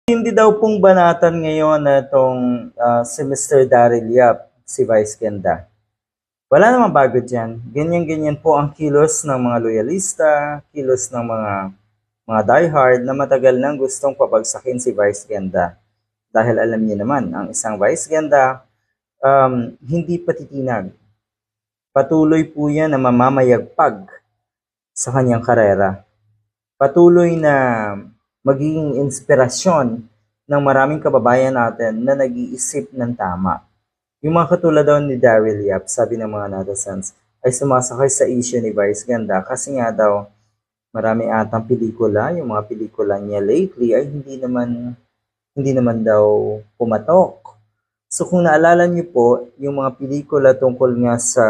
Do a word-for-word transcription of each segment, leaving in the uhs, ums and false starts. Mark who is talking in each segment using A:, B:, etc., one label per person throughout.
A: Hindi daw pong banatan ngayon na itong ah, si mister Daryl Yap, si Vice Ganda. Wala namang bago dyan. Ganyan-ganyan po ang kilos ng mga loyalista, kilos ng mga mga diehard na matagal nang gustong pabagsakin si Vice Ganda. Dahil alam niyo naman, ang isang Vice Ganda, um, hindi patitinag. Patuloy po yan na mamamayagpag sa kanyang karera. Patuloy na magiging inspirasyon ng maraming kababayan natin na nag-iisip ng tama. Yung mga katulad daw ni Daryl Yap, sabi ng mga netizens, ay sumasakay sa issue ni Vice Ganda kasi nga daw marami atang pelikula, yung mga pelikula niya lately ay hindi naman hindi naman daw pumatok. So kung naalala niyo po, yung mga pelikula tungkol nga sa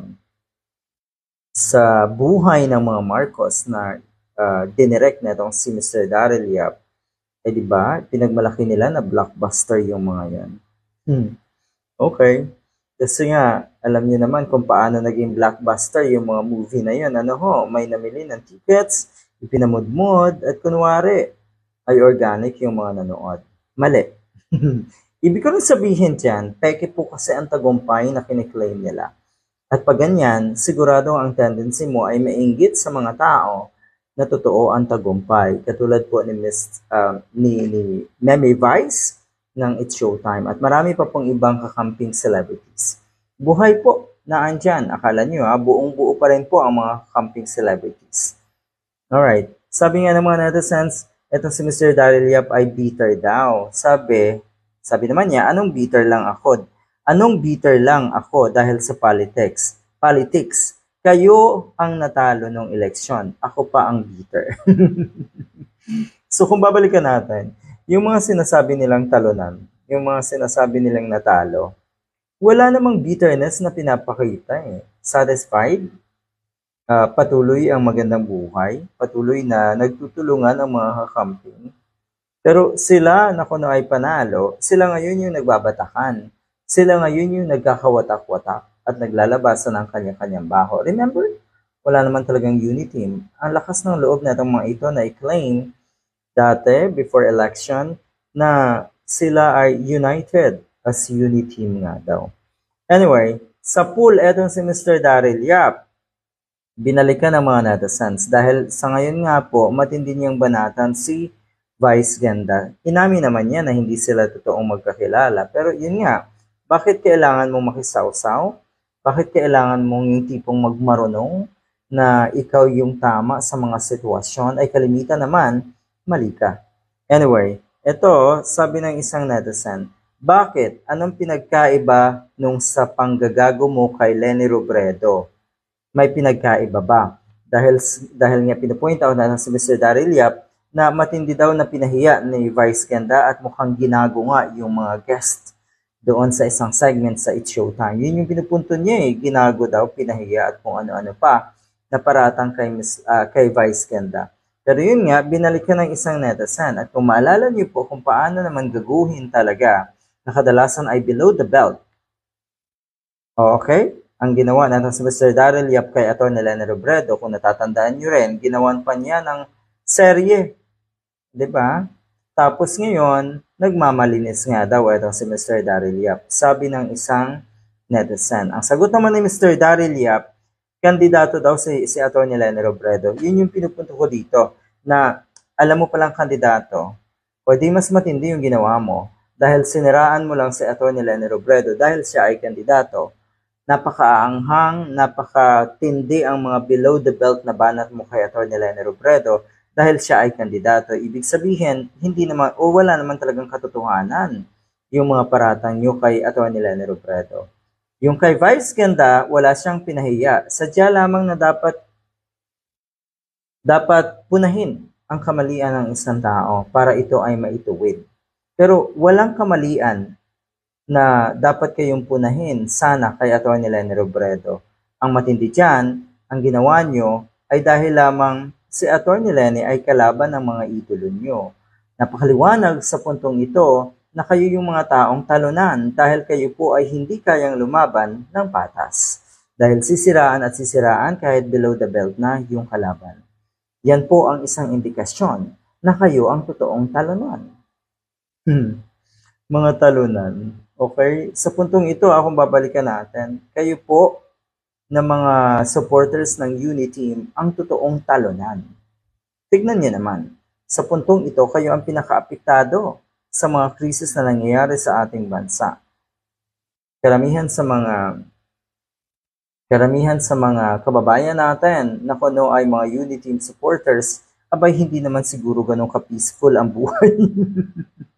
A: sa buhay ng mga Marcos na uh, dinirect na itong si mister Daryl Yap, eh di ba, pinagmalaki nila na blockbuster yung mga yan. Hmm. Okay. Kasi nga, alam niyo naman kung paano naging blockbuster yung mga movie na yun. Ano ho, may namili ng tickets, ipinamudmod, at kunwari, ay organic yung mga nanood. Mali. Ibig ko rin sabihin dyan, peke po kasi ang tagumpay na kiniklaim nila. At pag ganyan, sigurado ang tendency mo ay mainggit sa mga tao na totoo ang tagumpay. Katulad po ni Miss uh, ni, ni Meme Vice ng It's Showtime at marami pa pong ibang kakamping celebrities. Buhay po na andyan. Akala nyo ha, buong buo pa rin po ang mga kakamping celebrities. Alright. Sabi nga ng mga netizens, etong si mister Daryl Yap ay bitter daw. Sabi, sabi naman niya, anong bitter lang ako? Anong bitter lang ako dahil sa politics? Politics. Kayo ang natalo ng eleksyon. Ako pa ang bitter. So kung babalikan natin, yung mga sinasabi nilang talunan, yung mga sinasabi nilang natalo, wala namang bitterness na pinapakita eh. Satisfied, uh, patuloy ang magandang buhay, patuloy na nagtutulungan ang mga kakamping. Pero sila na kuno ay panalo, sila ngayon yung nagbabatakan. Sila ngayon yung nagkakawatak-watak at naglalabasan ng kanya-kanyang baho. Remember, wala naman talagang unity. Ang lakas ng loob na itong mga ito na i-claim dati, before election, na sila ay united as unity team nga daw. Anyway, sa pool, etong si mister Daryl Yap, binalikan ng mga netizens dahil sa ngayon nga po, matindi niyang banatan si Vice Ganda. Inamin naman niya na hindi sila totoong magkakilala. Pero yun nga, bakit kailangan mong makisawsaw? Bakit kailangan mong yung tipong magmarunong na ikaw yung tama sa mga sitwasyon ay kalimitan naman, mali ka. Anyway, ito, sabi ng isang netizen, bakit? Anong pinagkaiba nung sa panggagago mo kay Leni Robredo? May pinagkaiba ba? Dahil, dahil nga pinupoint out na si mister Daryl Yap na matindi daw na pinahiya ni Vice Ganda at mukhang ginago nga yung mga guest doon sa isang segment sa It's Showtime. Yun yung pinupunto niya eh, ginago daw, pinahiya at kung ano-ano pa na paratang kay, uh, kay Vice Ganda. Pero yun nga, binalikan ng isang netizen at kung maalala niyo po kung paano naman gaguhin talaga na kadalasan ay below the belt. Okay? Ang ginawa natin si mister Daryl Yap kay Atty. Leni Robredo, kung natatandaan niyo rin, ginawan pa niya ng serye. Diba? Tapos ngayon, nagmamalinis nga daw itong si mister Daryl Yap. Sabi ng isang netizen. Ang sagot naman ni mister Daryl Yap, kandidato daw si, si Atty. Leni Robredo. Yun yung pinupunto ko dito na alam mo palang kandidato, o di mas matindi yung ginawa mo dahil siniraan mo lang si Atty. Leni Robredo dahil siya ay kandidato. Napakaanghang, napakatindi ang mga below the belt na banat mo kay Atty. Leni Robredo dahil siya ay kandidato. Ibig sabihin, hindi naman, o wala naman talagang katotohanan yung mga paratang nyo kay Atty. Leni Robredo. Yung kay Vice Ganda, wala siyang pinahiya. Sadya lamang na dapat dapat punahin ang kamalian ng isang tao para ito ay maituwid. Pero walang kamalian na dapat kayong punahin sana kay Atty. Leni Robredo. Ang matindi dyan, ang ginawa nyo ay dahil lamang si Atty. Leni ay kalaban ng mga idolo nyo. Napakaliwanag sa puntong ito na kayo yung mga taong talunan dahil kayo po ay hindi kayang lumaban ng patas. Dahil sisiraan at sisiraan kahit below the belt na yung kalaban. Yan po ang isang indikasyon na kayo ang totoong talunan. Hmm, mga talunan. Okay? Sa puntong ito, akong babalikan natin. Kayo po na mga supporters ng Uniteam ang totoong talunan. Tignan niyo naman, sa puntong ito, kayo ang pinakaapektado sa mga krisis na nangyayari sa ating bansa. Karamihan sa mga karamihan sa mga kababayan natin na kuno ay mga Uniteam supporters, abay hindi naman siguro ganun ka-peaceful ang buhay.